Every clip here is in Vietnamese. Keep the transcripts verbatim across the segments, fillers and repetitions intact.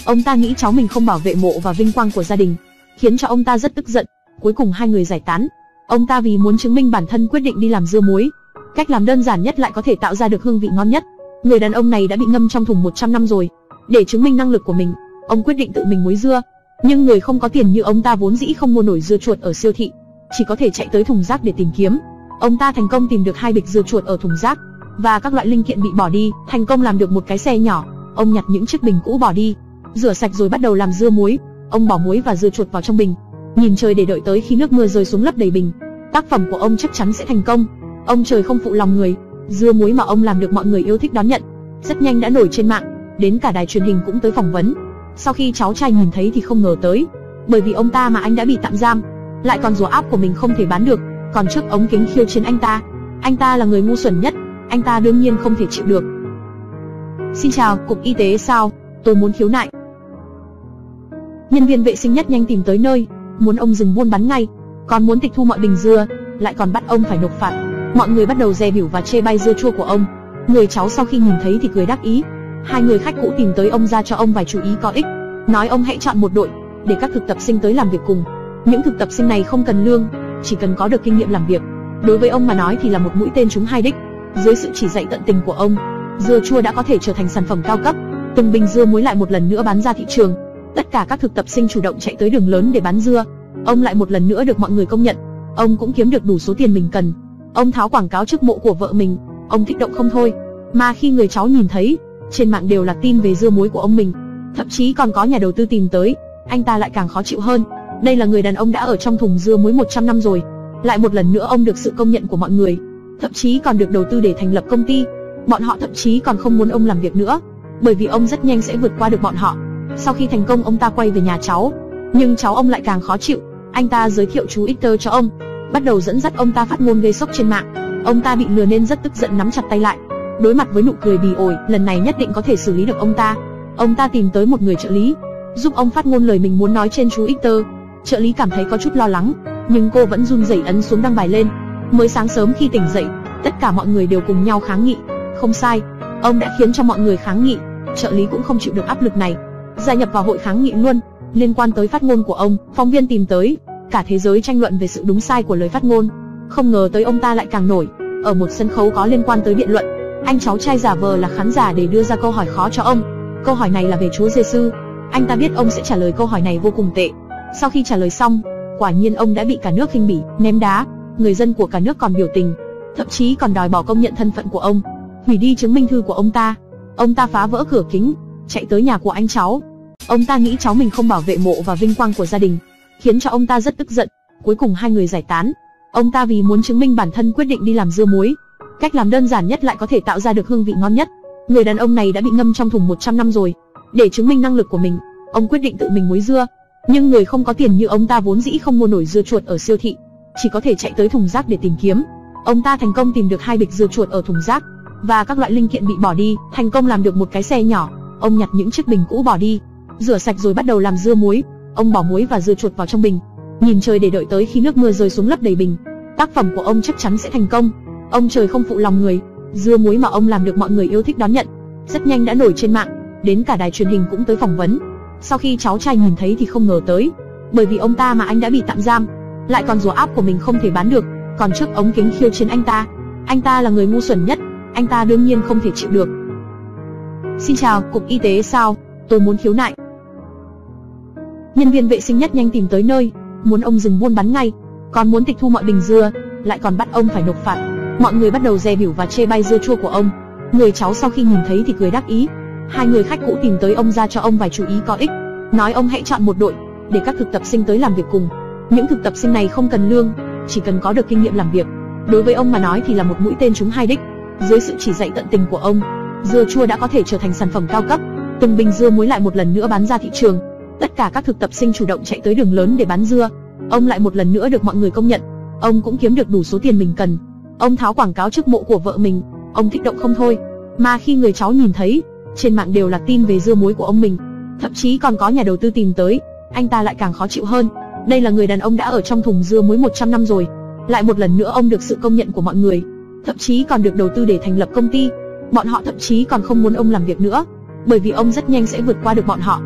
Ông ta nghĩ cháu mình không bảo vệ mộ và vinh quang của gia đình, khiến cho ông ta rất tức giận. Cuối cùng hai người giải tán. Ông ta vì muốn chứng minh bản thân quyết định đi làm dưa muối. Cách làm đơn giản nhất lại có thể tạo ra được hương vị ngon nhất. Người đàn ông này đã bị ngâm trong thùng một trăm năm rồi. Để chứng minh năng lực của mình, ông quyết định tự mình muối dưa. Nhưng người không có tiền như ông ta vốn dĩ không mua nổi dưa chuột ở siêu thị, chỉ có thể chạy tới thùng rác để tìm kiếm. Ông ta thành công tìm được hai bịch dưa chuột ở thùng rác và các loại linh kiện bị bỏ đi, thành công làm được một cái xe nhỏ. Ông nhặt những chiếc bình cũ bỏ đi, rửa sạch rồi bắt đầu làm dưa muối. Ông bỏ muối và dưa chuột vào trong bình, nhìn trời để đợi tới khi nước mưa rơi xuống lấp đầy bình. Tác phẩm của ông chắc chắn sẽ thành công. Ông trời không phụ lòng người, dưa muối mà ông làm được mọi người yêu thích đón nhận, rất nhanh đã nổi trên mạng, đến cả đài truyền hình cũng tới phỏng vấn. Sau khi cháu trai nhìn thấy thì không ngờ tới, bởi vì ông ta mà anh đã bị tạm giam, lại còn rùa áp của mình không thể bán được, còn trước ống kính khiêu chiến anh ta. Anh ta là người ngu xuẩn nhất, anh ta đương nhiên không thể chịu được. Xin chào, cục y tế sao? Tôi muốn khiếu nại. Nhân viên vệ sinh nhất nhanh tìm tới nơi, muốn ông dừng buôn bán ngay, còn muốn tịch thu mọi bình dưa, lại còn bắt ông phải nộp phạt. Mọi người bắt đầu dè bỉu và chê bai dưa chua của ông. Người cháu sau khi nhìn thấy thì cười đắc ý. Hai người khách cũ tìm tới ông ra cho ông vài chú ý có ích, nói ông hãy chọn một đội để các thực tập sinh tới làm việc cùng. Những thực tập sinh này không cần lương, chỉ cần có được kinh nghiệm làm việc. Đối với ông mà nói thì là một mũi tên trúng hai đích. Dưới sự chỉ dạy tận tình của ông, dưa chua đã có thể trở thành sản phẩm cao cấp. Từng bình dưa muối lại một lần nữa bán ra thị trường. Tất cả các thực tập sinh chủ động chạy tới đường lớn để bán dưa. Ông lại một lần nữa được mọi người công nhận. Ông cũng kiếm được đủ số tiền mình cần. Ông tháo quảng cáo trước mộ của vợ mình. Ông kích động không thôi. Mà khi người cháu nhìn thấy, trên mạng đều là tin về dưa muối của ông mình. Thậm chí còn có nhà đầu tư tìm tới. Anh ta lại càng khó chịu hơn. Đây là người đàn ông đã ở trong thùng dưa muối một trăm năm rồi. Lại một lần nữa ông được sự công nhận của mọi người, thậm chí còn được đầu tư để thành lập công ty. Bọn họ thậm chí còn không muốn ông làm việc nữa, bởi vì ông rất nhanh sẽ vượt qua được bọn họ. Sau khi thành công, ông ta quay về nhà cháu, nhưng cháu ông lại càng khó chịu. Anh ta giới thiệu chú Victor cho ông, bắt đầu dẫn dắt ông ta phát ngôn gây sốc trên mạng. Ông ta bị lừa nên rất tức giận, nắm chặt tay lại. Đối mặt với nụ cười bỉ ổi, lần này nhất định có thể xử lý được ông ta. Ông ta tìm tới một người trợ lý, giúp ông phát ngôn lời mình muốn nói trên chú Victor. Trợ lý cảm thấy có chút lo lắng, nhưng cô vẫn run rẩy ấn xuống đăng bài lên. Mới sáng sớm khi tỉnh dậy, tất cả mọi người đều cùng nhau kháng nghị. Không sai, ông đã khiến cho mọi người kháng nghị. Trợ lý cũng không chịu được áp lực này, gia nhập vào hội kháng nghị luôn. Liên quan tới phát ngôn của ông, phóng viên tìm tới, cả thế giới tranh luận về sự đúng sai của lời phát ngôn. Không ngờ tới ông ta lại càng nổi. Ở một sân khấu có liên quan tới biện luận, anh cháu trai giả vờ là khán giả để đưa ra câu hỏi khó cho ông. Câu hỏi này là về Chúa Giêsu. Anh ta biết ông sẽ trả lời câu hỏi này vô cùng tệ. Sau khi trả lời xong, quả nhiên ông đã bị cả nước khinh bỉ, ném đá. Người dân của cả nước còn biểu tình, thậm chí còn đòi bỏ công nhận thân phận của ông, hủy đi chứng minh thư của ông ta. Ông ta phá vỡ cửa kính, chạy tới nhà của anh cháu. Ông ta nghĩ cháu mình không bảo vệ mộ và vinh quang của gia đình, khiến cho ông ta rất tức giận. Cuối cùng hai người giải tán. Ông ta vì muốn chứng minh bản thân quyết định đi làm dưa muối. Cách làm đơn giản nhất lại có thể tạo ra được hương vị ngon nhất. Người đàn ông này đã bị ngâm trong thùng một trăm năm rồi. Để chứng minh năng lực của mình, ông quyết định tự mình muối dưa. Nhưng người không có tiền như ông ta vốn dĩ không mua nổi dưa chuột ở siêu thị, chỉ có thể chạy tới thùng rác để tìm kiếm. Ông ta thành công tìm được hai bịch dưa chuột ở thùng rác và các loại linh kiện bị bỏ đi, thành công làm được một cái xe nhỏ. Ông nhặt những chiếc bình cũ bỏ đi, rửa sạch rồi bắt đầu làm dưa muối. Ông bỏ muối và dưa chuột vào trong bình, nhìn trời để đợi tới khi nước mưa rơi xuống lấp đầy bình. Tác phẩm của ông chắc chắn sẽ thành công. Ông trời không phụ lòng người, dưa muối mà ông làm được mọi người yêu thích đón nhận, rất nhanh đã nổi trên mạng, đến cả đài truyền hình cũng tới phỏng vấn. Sau khi cháu trai nhìn thấy thì không ngờ tới, bởi vì ông ta mà anh đã bị tạm giam, lại còn rùa áp của mình không thể bán được, còn trước ống kính khiêu chiến anh ta. Anh ta là người ngu xuẩn nhất, anh ta đương nhiên không thể chịu được. Xin chào, cục y tế sao? Tôi muốn khiếu nại. Nhân viên vệ sinh nhất nhanh tìm tới nơi, muốn ông dừng buôn bán ngay, còn muốn tịch thu mọi bình dưa, lại còn bắt ông phải nộp phạt. Mọi người bắt đầu dè bỉu và chê bai dưa chua của ông. Người cháu sau khi nhìn thấy thì cười đắc ý. Hai người khách cũ tìm tới ông ra cho ông vài chú ý có ích, nói ông hãy chọn một đội để các thực tập sinh tới làm việc cùng. Những thực tập sinh này không cần lương, chỉ cần có được kinh nghiệm làm việc. Đối với ông mà nói thì là một mũi tên trúng hai đích. Dưới sự chỉ dạy tận tình của ông, dưa chua đã có thể trở thành sản phẩm cao cấp. Từng bình dưa muối lại một lần nữa bán ra thị trường. Tất cả các thực tập sinh chủ động chạy tới đường lớn để bán dưa. Ông lại một lần nữa được mọi người công nhận. Ông cũng kiếm được đủ số tiền mình cần. Ông tháo quảng cáo trước mộ của vợ mình. Ông kích động không thôi. Mà khi người cháu nhìn thấy, trên mạng đều là tin về dưa muối của ông mình. Thậm chí còn có nhà đầu tư tìm tới. Anh ta lại càng khó chịu hơn. Đây là người đàn ông đã ở trong thùng dưa muối một trăm năm rồi. Lại một lần nữa ông được sự công nhận của mọi người. Thậm chí còn được đầu tư để thành lập công ty. Bọn họ thậm chí còn không muốn ông làm việc nữa, bởi vì ông rất nhanh sẽ vượt qua được bọn họ.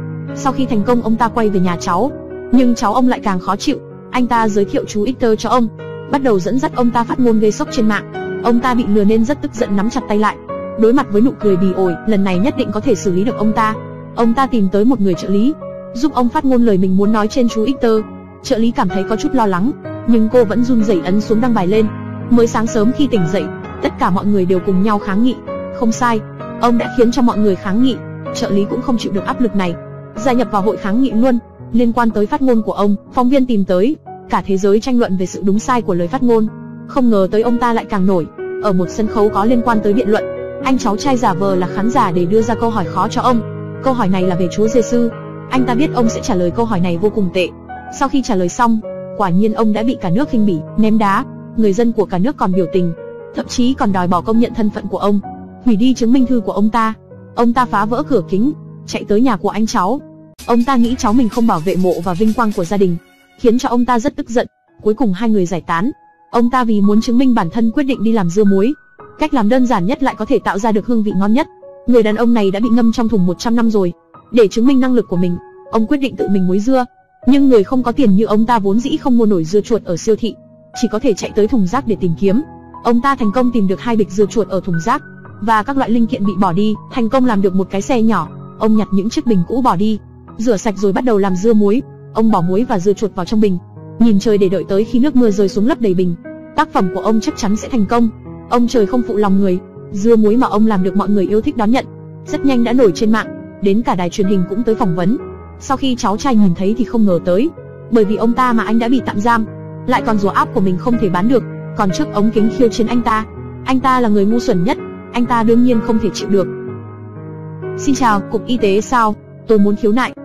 Sau khi thành công, ông ta quay về nhà cháu, nhưng cháu ông lại càng khó chịu. Anh ta giới thiệu chú Victor cho ông, bắt đầu dẫn dắt ông ta phát ngôn gây sốc trên mạng. Ông ta bị lừa nên rất tức giận, nắm chặt tay lại. Đối mặt với nụ cười bỉ ổi, lần này nhất định có thể xử lý được ông ta. Ông ta tìm tới một người trợ lý, giúp ông phát ngôn lời mình muốn nói trên chú Victor. Trợ lý cảm thấy có chút lo lắng, nhưng cô vẫn run rẩy ấn xuống đăng bài lên. Mới sáng sớm khi tỉnh dậy, tất cả mọi người đều cùng nhau kháng nghị. Không sai, ông đã khiến cho mọi người kháng nghị. Trợ lý cũng không chịu được áp lực này, gia nhập vào hội kháng nghị luôn. Liên quan tới phát ngôn của ông, phóng viên tìm tới, cả thế giới tranh luận về sự đúng sai của lời phát ngôn. Không ngờ tới ông ta lại càng nổi. Ở một sân khấu có liên quan tới biện luận, anh cháu trai giả vờ là khán giả để đưa ra câu hỏi khó cho ông. Câu hỏi này là về Chúa Giêsu. Anh ta biết ông sẽ trả lời câu hỏi này vô cùng tệ. Sau khi trả lời xong, quả nhiên ông đã bị cả nước khinh bỉ, ném đá. Người dân của cả nước còn biểu tình, thậm chí còn đòi bỏ công nhận thân phận của ông, hủy đi chứng minh thư của ông ta. Ông ta phá vỡ cửa kính, chạy tới nhà của anh cháu. Ông ta nghĩ cháu mình không bảo vệ mộ và vinh quang của gia đình, khiến cho ông ta rất tức giận. Cuối cùng hai người giải tán. Ông ta vì muốn chứng minh bản thân quyết định đi làm dưa muối. Cách làm đơn giản nhất lại có thể tạo ra được hương vị ngon nhất. Người đàn ông này đã bị ngâm trong thùng một trăm năm rồi. Để chứng minh năng lực của mình, ông quyết định tự mình muối dưa. Nhưng người không có tiền như ông ta vốn dĩ không mua nổi dưa chuột ở siêu thị, chỉ có thể chạy tới thùng rác để tìm kiếm. Ông ta thành công tìm được hai bịch dưa chuột ở thùng rác và các loại linh kiện bị bỏ đi, thành công làm được một cái xe nhỏ. Ông nhặt những chiếc bình cũ bỏ đi, rửa sạch rồi bắt đầu làm dưa muối. Ông bỏ muối và dưa chuột vào trong bình, nhìn trời để đợi tới khi nước mưa rơi xuống lấp đầy bình. Tác phẩm của ông chắc chắn sẽ thành công. Ông trời không phụ lòng người, dưa muối mà ông làm được mọi người yêu thích đón nhận, rất nhanh đã nổi trên mạng, đến cả đài truyền hình cũng tới phỏng vấn. Sau khi cháu trai nhìn thấy thì không ngờ tới, bởi vì ông ta mà anh đã bị tạm giam, lại còn rùa áp của mình không thể bán được, còn trước ống kính khiêu chiến anh ta. Anh ta là người ngu xuẩn nhất, anh ta đương nhiên không thể chịu được. Xin chào, cục y tế sao? Tôi muốn khiếu nại.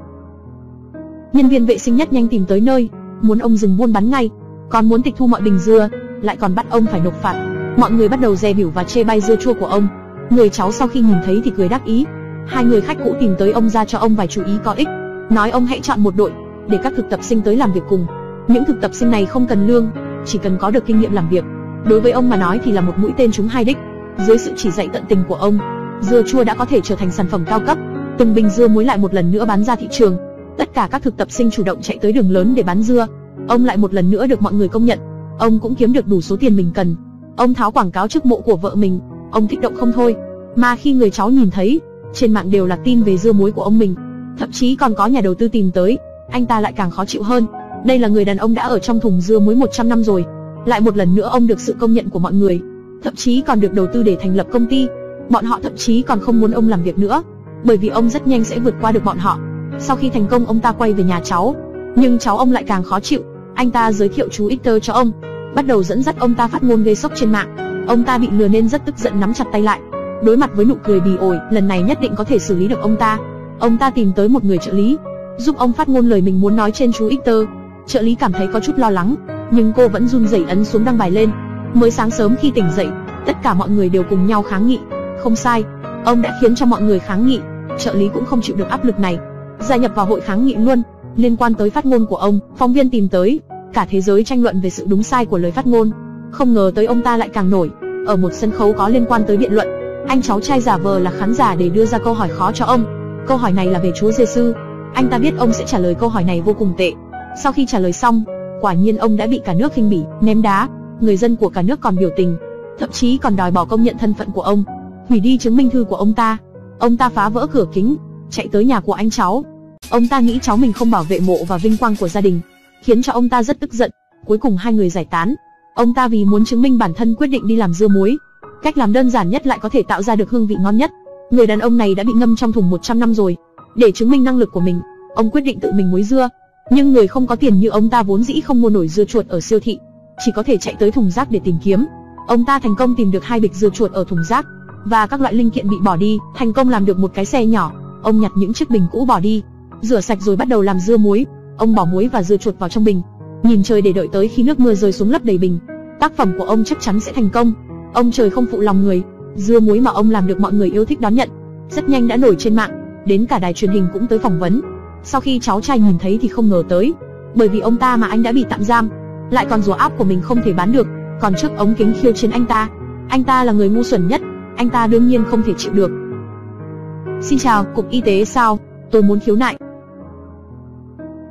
Nhân viên vệ sinh nhất nhanh tìm tới nơi, muốn ông dừng buôn bán ngay, còn muốn tịch thu mọi bình dưa, lại còn bắt ông phải nộp phạt. Mọi người bắt đầu dè bỉu và chê bai dưa chua của ông. Người cháu sau khi nhìn thấy thì cười đắc ý. Hai người khách cũ tìm tới ông ra cho ông vài chú ý có ích, nói ông hãy chọn một đội để các thực tập sinh tới làm việc cùng. Những thực tập sinh này không cần lương, chỉ cần có được kinh nghiệm làm việc. Đối với ông mà nói thì là một mũi tên trúng hai đích. Dưới sự chỉ dạy tận tình của ông, dưa chua đã có thể trở thành sản phẩm cao cấp. Từng bình dưa muối lại một lần nữa bán ra thị trường. Tất cả các thực tập sinh chủ động chạy tới đường lớn để bán dưa. Ông lại một lần nữa được mọi người công nhận. Ông cũng kiếm được đủ số tiền mình cần. Ông tháo quảng cáo trước mộ của vợ mình. Ông kích động không thôi. Mà khi người cháu nhìn thấy, trên mạng đều là tin về dưa muối của ông mình. Thậm chí còn có nhà đầu tư tìm tới. Anh ta lại càng khó chịu hơn. Đây là người đàn ông đã ở trong thùng dưa muối một trăm năm rồi. Lại một lần nữa ông được sự công nhận của mọi người, thậm chí còn được đầu tư để thành lập công ty. Bọn họ thậm chí còn không muốn ông làm việc nữa, bởi vì ông rất nhanh sẽ vượt qua được bọn họ. Sau khi thành công, ông ta quay về nhà cháu, nhưng cháu ông lại càng khó chịu. Anh ta giới thiệu chú Victor cho ông, bắt đầu dẫn dắt ông ta phát ngôn gây sốc trên mạng. Ông ta bị lừa nên rất tức giận, nắm chặt tay lại. Đối mặt với nụ cười bỉ ổi, lần này nhất định có thể xử lý được ông ta. Ông ta tìm tới một người trợ lý, giúp ông phát ngôn lời mình muốn nói trên chú Victor. Trợ lý cảm thấy có chút lo lắng, nhưng cô vẫn run rẩy ấn xuống đăng bài lên. Mới sáng sớm khi tỉnh dậy, tất cả mọi người đều cùng nhau kháng nghị. Không sai, ông đã khiến cho mọi người kháng nghị. Trợ lý cũng không chịu được áp lực này, gia nhập vào hội kháng nghị luôn. Liên quan tới phát ngôn của ông, phóng viên tìm tới, cả thế giới tranh luận về sự đúng sai của lời phát ngôn. Không ngờ tới ông ta lại càng nổi. Ở một sân khấu có liên quan tới biện luận, anh cháu trai giả vờ là khán giả để đưa ra câu hỏi khó cho ông. Câu hỏi này là về Chúa Giêsu. Anh ta biết ông sẽ trả lời câu hỏi này vô cùng tệ. Sau khi trả lời xong, quả nhiên ông đã bị cả nước khinh bỉ, ném đá. Người dân của cả nước còn biểu tình, thậm chí còn đòi bỏ công nhận thân phận của ông, hủy đi chứng minh thư của ông ta. Ông ta phá vỡ cửa kính, chạy tới nhà của anh cháu. Ông ta nghĩ cháu mình không bảo vệ mộ và vinh quang của gia đình, khiến cho ông ta rất tức giận. Cuối cùng hai người giải tán. Ông ta vì muốn chứng minh bản thân quyết định đi làm dưa muối. Cách làm đơn giản nhất lại có thể tạo ra được hương vị ngon nhất. Người đàn ông này đã bị ngâm trong thùng một trăm năm rồi. Để chứng minh năng lực của mình, ông quyết định tự mình muối dưa. Nhưng người không có tiền như ông ta vốn dĩ không mua nổi dưa chuột ở siêu thị, chỉ có thể chạy tới thùng rác để tìm kiếm. Ông ta thành công tìm được hai bịch dưa chuột ở thùng rác và các loại linh kiện bị bỏ đi, thành công làm được một cái xe nhỏ. Ông nhặt những chiếc bình cũ bỏ đi, rửa sạch rồi bắt đầu làm dưa muối. Ông bỏ muối và dưa chuột vào trong bình, nhìn trời để đợi tới khi nước mưa rơi xuống lấp đầy bình. Tác phẩm của ông chắc chắn sẽ thành công. Ông trời không phụ lòng người, dưa muối mà ông làm được mọi người yêu thích đón nhận, rất nhanh đã nổi trên mạng, đến cả đài truyền hình cũng tới phỏng vấn. Sau khi cháu trai nhìn thấy thì không ngờ tới, bởi vì ông ta mà anh đã bị tạm giam, lại còn rùa áp của mình không thể bán được, còn trước ống kính khiêu chiến anh ta. Anh ta là người ngu xuẩn nhất, anh ta đương nhiên không thể chịu được. Xin chào, cục y tế sao? Tôi muốn khiếu nại.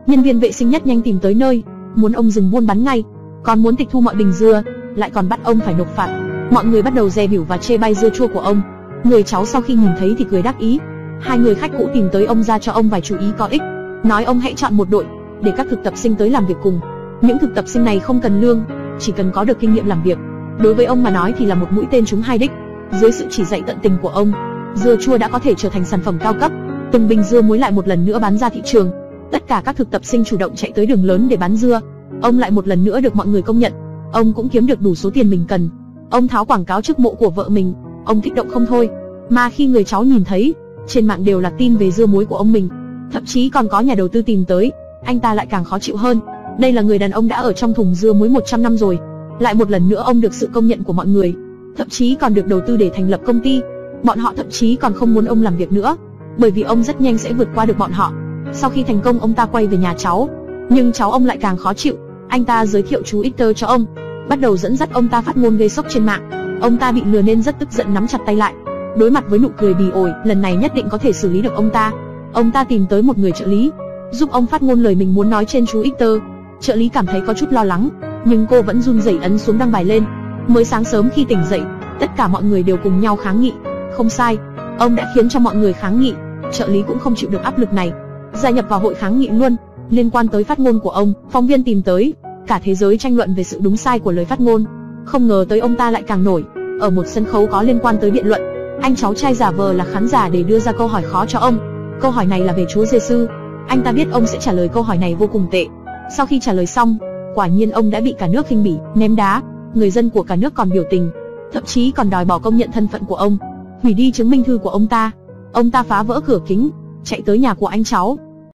Nhân viên vệ sinh nhất nhanh tìm tới nơi, muốn ông dừng buôn bán ngay, còn muốn tịch thu mọi bình dưa, lại còn bắt ông phải nộp phạt. Mọi người bắt đầu dè bỉu và chê bai dưa chua của ông. Người cháu sau khi nhìn thấy thì cười đắc ý. Hai người khách cũ tìm tới ông ra cho ông vài chú ý có ích, nói ông hãy chọn một đội để các thực tập sinh tới làm việc cùng. Những thực tập sinh này không cần lương, chỉ cần có được kinh nghiệm làm việc. Đối với ông mà nói thì là một mũi tên trúng hai đích. Dưới sự chỉ dạy tận tình của ông, dưa chua đã có thể trở thành sản phẩm cao cấp. Từng bình dưa muối lại một lần nữa bán ra thị trường. Tất cả các thực tập sinh chủ động chạy tới đường lớn để bán dưa. Ông lại một lần nữa được mọi người công nhận. Ông cũng kiếm được đủ số tiền mình cần. Ông tháo quảng cáo trước mộ của vợ mình. Ông kích động không thôi. Mà khi người cháu nhìn thấy, trên mạng đều là tin về dưa muối của ông mình. Thậm chí còn có nhà đầu tư tìm tới. Anh ta lại càng khó chịu hơn. Đây là người đàn ông đã ở trong thùng dưa muối một trăm năm rồi. Lại một lần nữa ông được sự công nhận của mọi người. Thậm chí còn được đầu tư để thành lập công ty. Bọn họ thậm chí còn không muốn ông làm việc nữa, bởi vì ông rất nhanh sẽ vượt qua được bọn họ. Sau khi thành công, ông ta quay về nhà cháu. Nhưng cháu ông lại càng khó chịu. Anh ta giới thiệu chú Victor cho ông, bắt đầu dẫn dắt ông ta phát ngôn gây sốc trên mạng. Ông ta bị lừa nên rất tức giận, nắm chặt tay lại. Đối mặt với nụ cười bỉ ổi, lần này nhất định có thể xử lý được ông ta. Ông ta tìm tới một người trợ lý, giúp ông phát ngôn lời mình muốn nói trên chú Victor. Trợ lý cảm thấy có chút lo lắng, nhưng cô vẫn run rẩy ấn xuống đăng bài lên. Mới sáng sớm khi tỉnh dậy, tất cả mọi người đều cùng nhau kháng nghị. Không sai, ông đã khiến cho mọi người kháng nghị. Trợ lý cũng không chịu được áp lực này, gia nhập vào hội kháng nghị luôn. Liên quan tới phát ngôn của ông, phóng viên tìm tới, cả thế giới tranh luận về sự đúng sai của lời phát ngôn. Không ngờ tới ông ta lại càng nổi. Ở một sân khấu có liên quan tới biện luận, anh cháu trai giả vờ là khán giả để đưa ra câu hỏi khó cho ông. Câu hỏi này là về Chúa Giêsu. Anh ta biết ông sẽ trả lời câu hỏi này vô cùng tệ. Sau khi trả lời xong, quả nhiên ông đã bị cả nước khinh bỉ, ném đá. Người dân của cả nước còn biểu tình, thậm chí còn đòi bỏ công nhận thân phận của ông, hủy đi chứng minh thư của ông ta. Ông ta phá vỡ cửa kính, chạy tới nhà của anh cháu,